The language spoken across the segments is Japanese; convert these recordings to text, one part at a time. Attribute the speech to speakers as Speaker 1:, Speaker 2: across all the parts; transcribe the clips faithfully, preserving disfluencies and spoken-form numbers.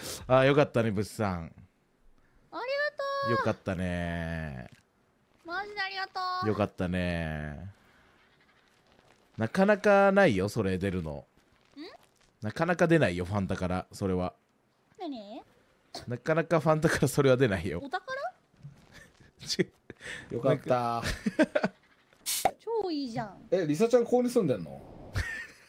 Speaker 1: あーよかったね物産。
Speaker 2: あり
Speaker 1: よかったね。
Speaker 2: がとう。マジでありがとう。
Speaker 1: よかったね。なかなかないよそれ出るの。なかなか出ないよファンタからそれは。
Speaker 2: 何？
Speaker 1: なかなかファンタからそれは出ないよ。
Speaker 2: お宝？
Speaker 3: よかった。
Speaker 2: 超いいじゃん。
Speaker 3: え、リサちゃんここに住んでんの？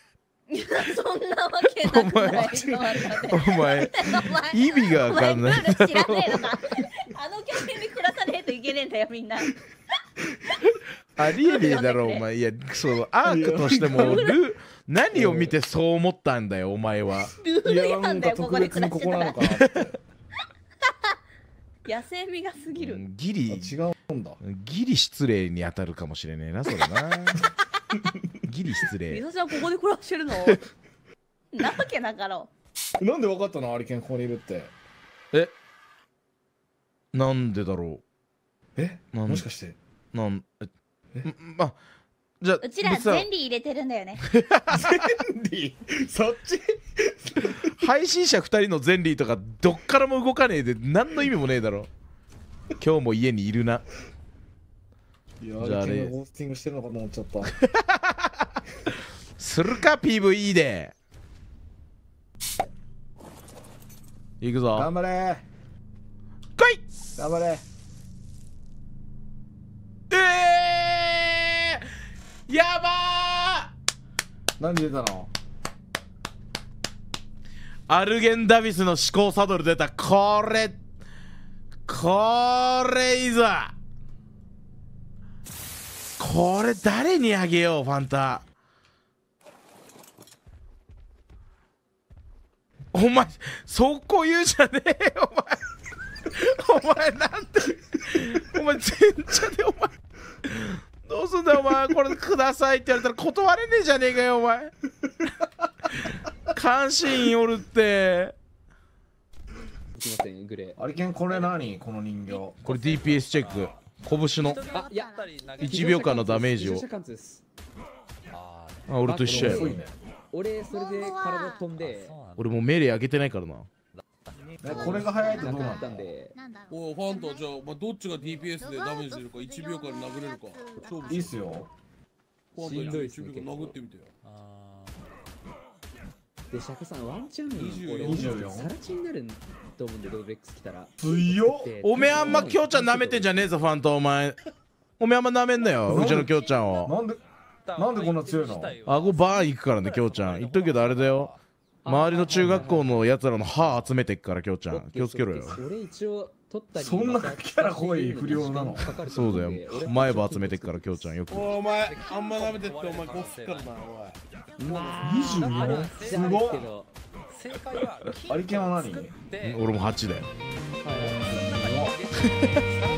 Speaker 2: いやそんなわけなくないのあれだね
Speaker 1: お前意味がわかんない
Speaker 2: お前ルール知らねえのかあの曲に暮らさねえといけねえんだよみんな
Speaker 1: ありえねえだろお前。いやそのアークとしてもル何を見てそう思ったんだよお前は。
Speaker 2: ルール
Speaker 3: いや
Speaker 2: 違反だよここで
Speaker 3: なんか特別
Speaker 2: 暮らしてたら
Speaker 3: にここなのかなって
Speaker 2: 野生味が過ぎる
Speaker 1: ギリ
Speaker 3: 違うんだ。
Speaker 1: ギリ失礼に当たるかもしれねえなそれな。ギリ失
Speaker 2: み
Speaker 1: 礼。
Speaker 2: そちゃんここで暮らしてるのなわけなかろ
Speaker 3: なんでわかったのアリケンここにいるって。
Speaker 1: えなんでだろ
Speaker 3: え
Speaker 1: なん
Speaker 3: もしかして
Speaker 1: なんえ
Speaker 3: え
Speaker 1: んまじゃあ
Speaker 2: うちら
Speaker 1: 別に
Speaker 2: ゼンリー入れてるんだよね
Speaker 3: そっち
Speaker 1: 配信者ふたりのゼンリーとかどっからも動かねえで何の意味もねえだろ。今日も家にいるな。
Speaker 3: いや
Speaker 1: じゃああれ
Speaker 3: アリケンがゴースティングしてるのかと思っちゃった
Speaker 1: するか ピーブイイー でいくぞ
Speaker 3: 頑張れ
Speaker 1: 来い。
Speaker 3: 頑張れ
Speaker 1: えー、やば
Speaker 3: 何で出たの。
Speaker 1: ーアルゲンダビスの思考サドル出た。これこれいいぞ。これ誰にあげようファンタ。お前そこ言うじゃねえよお前お前なんでお前全茶でお前どうすんだよお前。これくださいって言われたら断れねえじゃねえかよお前。監視員おるって。
Speaker 4: すいませんグレー。
Speaker 3: アリケンこれ何この人形。
Speaker 1: これ ディーピーエス チェック。拳の
Speaker 4: あいや
Speaker 1: いちびょうかんのダメージを。
Speaker 4: 自動車貫通です
Speaker 1: あ俺と一緒や
Speaker 3: 遅いね。
Speaker 4: 俺それで体飛んで
Speaker 1: 俺もう命令上げてないからな。
Speaker 3: えこれが早いとど
Speaker 4: なくな
Speaker 3: うなの。
Speaker 4: ったんで
Speaker 2: なんだろう
Speaker 5: おいファンタじゃあ、まあ、どっちが ディーピーエス でダメージ出るかいちびょうかんで殴れるか勝負
Speaker 3: いいっすよ。
Speaker 5: ファンタ
Speaker 4: しんどいっす
Speaker 5: いち
Speaker 4: ね
Speaker 5: びょうかん殴ってみてよ。
Speaker 4: でシャクさんワンチャン
Speaker 5: にじゅうよん
Speaker 4: 俺
Speaker 3: にじゅうよん
Speaker 4: サラチになると思うんでローベックス来たら
Speaker 3: 強っ。
Speaker 4: で
Speaker 1: おめえあんまきょうちゃん舐めてんじゃねえぞファンタお前。おめえあんま舐めんなようちのきょうちゃんを。
Speaker 3: なんでなんでこんな強いの。
Speaker 1: 顎バーン行くからねきょうちゃん。言っとくけどあれだよ。周りの中学校のやつらの歯集めてっからきょうちゃん気をつけろよ。
Speaker 4: 俺一応取ったり
Speaker 3: そんなキャラ濃い不良なの。
Speaker 1: そうだよ前歯集めてっからきょうちゃんよく。
Speaker 5: おいお前あんま舐めてってお前こすっからなおい。
Speaker 4: まあ
Speaker 3: にじゅうよんすごっ。
Speaker 6: 正解は
Speaker 3: アリケンは何。
Speaker 1: 俺もはちだよ。
Speaker 4: はい